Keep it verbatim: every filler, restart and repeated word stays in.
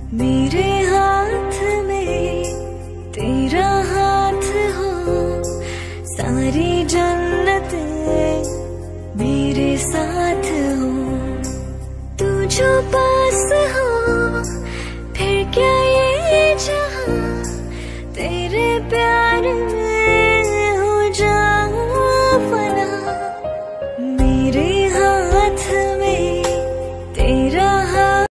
मेरे हाथ में तेरा हाथ हो, सारी जन्नतें मेरे साथ हो। तू जो पास हो